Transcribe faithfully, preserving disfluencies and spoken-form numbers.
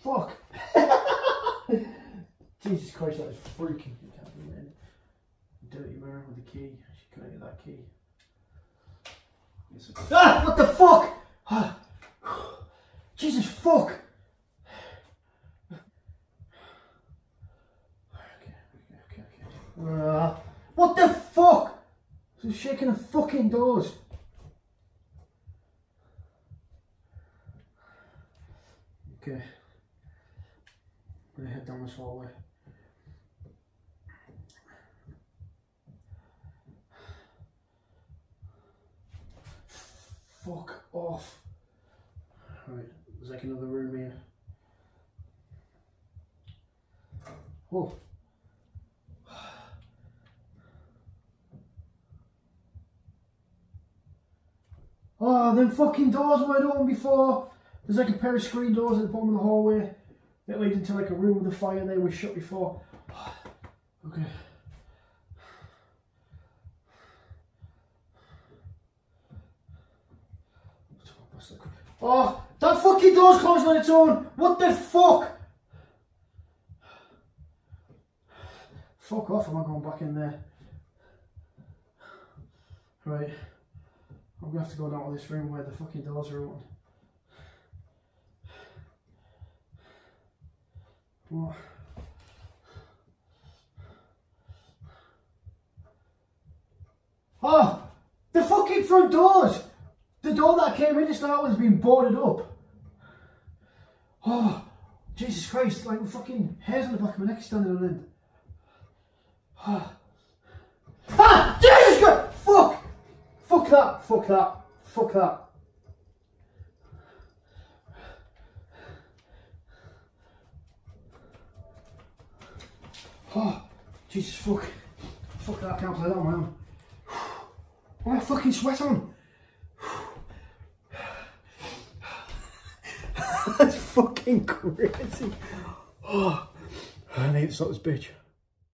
fuck? Jesus Christ, that is freaking. You can't do that. Dirty mirror with the key. She couldn't get that key. Ah! What the fuck? Ah. Jesus fuck! Okay, okay, okay, okay. Uh, what the fuck? She's shaking the fucking doors. Okay. I'm gonna head down this hallway. Fuck off. Right, there's like another room here. Oh. Oh, them fucking doors weren't open before. There's like a pair of screen doors at the bottom of the hallway that lead into like a room with a fire. They were shut before. Okay. Oh, that fucking door's closed on its own. What the fuck? Fuck off, I'm not going back in there. Right. I'm gonna have to go down to this room where the fucking doors are open. What? Oh! The fucking front doors! The door that I came in to start with has been boarded up. Oh! Jesus Christ, like fucking hairs on the back of my neck standing on end. Oh. Ah! Jesus Christ! Fuck! Fuck that! Fuck that! Fuck that! Oh, Jesus fuck. Fuck that, I can't play that on my own. Why have I fucking sweat on? That's fucking crazy. Oh, I need to stop this bitch.